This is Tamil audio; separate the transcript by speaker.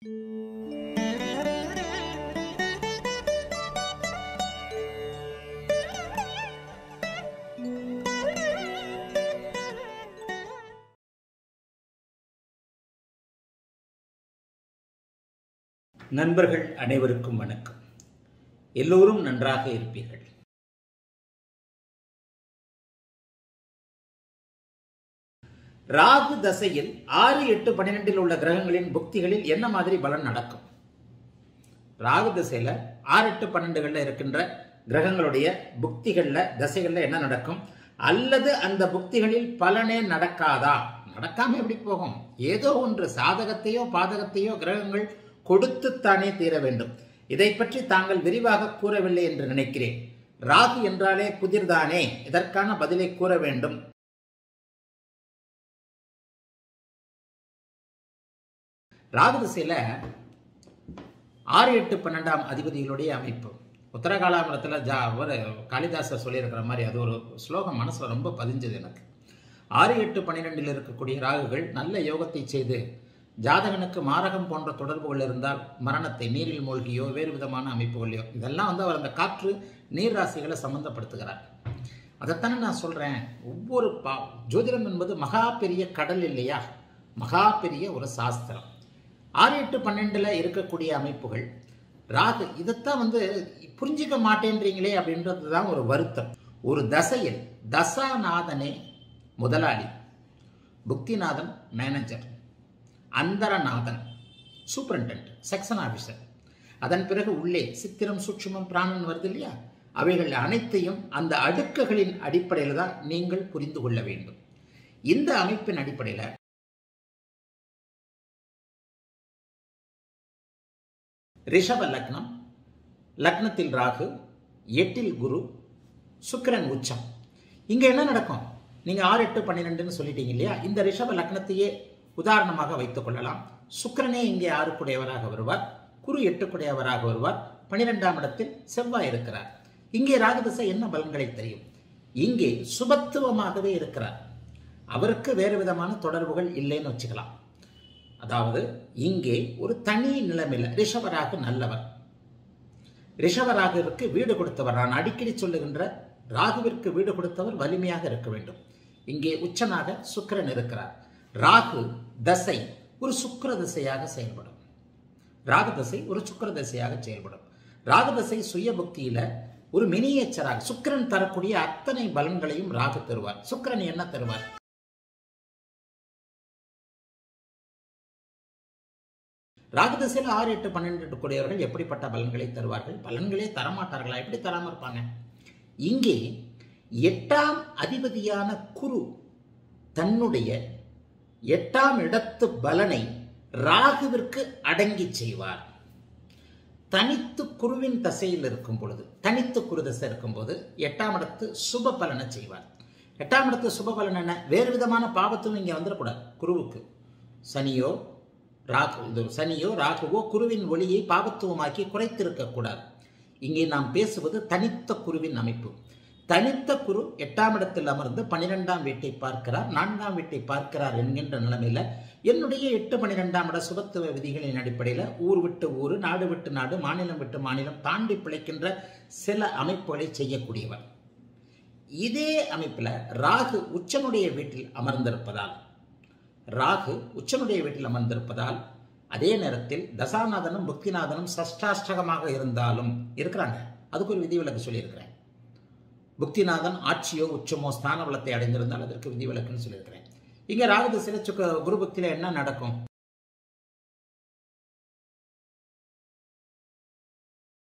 Speaker 1: நண்பர்கள் அனைவருக்கும் வணக்கம். எல்லோரும் நன்றாக இருப்பீர்கள். ராகு தசையில் 6, 8, 12 உள்ள கிரகங்களின் புக்திகளில் என்ன மாதிரி பலன் நடக்கும்? ராகு தசையில 6, 8, 12 இருக்கின்ற கிரகங்களுடைய புக்திகள்ல தசைகள்ல என்ன நடக்கும்? அல்லது அந்த புக்திகளில் பலனே நடக்காதா? நடக்காம எப்படி போகும்? ஏதோ ஒன்று சாதகத்தையோ பாதகத்தையோ கிரகங்கள் கொடுத்துத்தானே தீர வேண்டும். இதை பற்றி தாங்கள் விரிவாக கூறவில்லை என்று நினைக்கிறேன். ராகு என்றாலே புதிர்தானே, இதற்கான பதிலை கூற வேண்டும். ராகு திசையில 6, 8, 12 அதிபதிகளுடைய அமைப்பு உத்தரகாலாமரத்தில் காளிதாசர் சொல்லியிருக்கிற மாதிரி அது ஒரு ஸ்லோகம் மனசுல ரொம்ப பதிஞ்சது எனக்கு. 6, 8, 12 இருக்கக்கூடிய ராகுகள் நல்ல யோகத்தை செய்து ஜாதகனுக்கு மாரகம் போன்ற தொடர்புகள் இருந்தால் மரணத்தை நீரில் மூழ்கியோ வேறு விதமான அமைப்புகளையோ இதெல்லாம் அவர் அந்த காற்று நீர் ராசிகளை சம்பந்தப்படுத்துகிறார். அதைத்தானே நான் சொல்றேன். ஒவ்வொரு ஜோதிடம் என்பது மகா பெரிய கடல் இல்லையா? மகா பெரிய ஒரு சாஸ்திரம். 6, 8, 12 இருக்கக்கூடிய அமைப்புகள் ராகு இதைத்தான் புரிஞ்சிக்க மாட்டேன்றீங்களே அப்படின்றது தான் ஒரு வருத்தம். ஒரு தசையில் தசாநாதனே முதலாளி, புக்திநாதன் மேனேஜர், அந்தரநாதன் சூப்பரிண்டென்ட், செக்ஷன் ஆபீசர், அதன் பிறகு உள்ளே சித்திரம் சூட்சுமம் பிராணன் வருது இல்லையா? அவைகள் அனைத்தையும் அந்த அடுக்குகளின் அடிப்படையில் தான் நீங்கள் புரிந்து கொள்ள வேண்டும். இந்த அமைப்பின் அடிப்படையில் ரிஷப லக்னம், லக்னத்தில் ராகு, 8ல் குரு, சுக்கிரன் உச்சம். இங்க என்ன நடக்கும்? நீங்க 6, 8, 12 சொல்லிட்டீங்க இல்லையா? இந்த ரிஷப லக்னத்தையே உதாரணமாக வைத்துக் கொள்ளலாம். சுக்கிரனே இங்கே 6 வருவார், குரு 8 வருவார், 12ஆம் இடத்தில் செவ்வாய் இருக்கிறார். இங்கே ராகுதசை என்ன பலன்களை தெரியும்? இங்கே சுபத்துவமாகவே இருக்கிறார். அவருக்கு வேறு விதமான தொடர்புகள் இல்லைன்னு வச்சுக்கலாம். அதாவது இங்கே ஒரு தனி நிலைமையில் ரிஷபராக நல்லவர், ரிஷபராகுவிற்கு வீடு கொடுத்தவர். நான் அடிக்கடி சொல்லுகின்ற ராகுவிற்கு வீடு கொடுத்தவர் வலிமையாக இருக்க வேண்டும். இங்கே உச்சனாக சுக்கிரன் இருக்கிறார். ராகு தசை ஒரு சுக்கிர திசையாக செயல்படும். ராகு தசை ஒரு சுக்கிர திசையாக செயல்படும். ராகு தசை சுய புக்தியில ஒரு மினியேச்சராக சுக்கிரன் தரக்கூடிய அத்தனை பலன்களையும் ராகு தருவார். சுக்கிரன் என்ன தருவார்? ராகு தசையில் 6, 8, 12 கூடியவர்கள் எப்படிப்பட்ட பலன்களை தருவார்கள்? பலன்களே தரமாட்டார்களா? எப்படி தராம இருப்பாங்க? இங்கே 8ஆம் அதிபதியான குரு தன்னுடைய 8ஆம் இடத்து பலனை ராகுவிற்கு அடங்கி செய்வார். தனித்து குருவின் தசையில் இருக்கும் பொழுது, தனித்து குரு தசை இருக்கும் போது 8ஆம் இடத்து சுப பலனை செய்வார். 8ஆம் இடத்து சுப பலன் என்ன? வேறு விதமான பாவத்தும் இங்கே வந்துடக்கூடாது. குருவுக்கு சனியோ ராகுவோ குருவின் ஒளியை பாவத்துவமாக்கி குறைத்திருக்க கூடாது. இங்கே நாம் பேசுவது தனித்த குருவின் அமைப்பு. தனித்த குரு 8ஆம் இடத்தில் அமர்ந்து 12ஆம் வீட்டை பார்க்கிறார், 4ஆம் வீட்டை பார்க்கிறார் என்கின்ற நிலைமையில என்னுடைய 8, 12ஆம் இட சுபத்துவ விதிகளின் அடிப்படையில் ஊர் விட்டு ஊர், நாடு விட்டு நாடு, மாநிலம் விட்டு மாநிலம் தாண்டி பிழைக்கின்ற சில அமைப்புகளை செய்யக்கூடியவர். இதே அமைப்பில் ராகு உச்சனுடைய வீட்டில் அமர்ந்திருப்பதால் அதே நேரத்தில் தசாநாதனும் புக்திநாதனும் சஷ்டாஷ்டகமாக இருந்தாலும் இருக்கிறாங்க. அதுக்கு ஒரு விதிவிலக்கு சொல்லியிருக்கிறேன். புக்திநாதன் ஆட்சியோ உச்சமோ ஸ்தான பலத்தை அடைந்திருந்தால் அதற்கு விதிவிலக்குன்னு சொல்லியிருக்கிறேன். இங்க ராகு திசையில குரு புக்தியில என்ன நடக்கும்?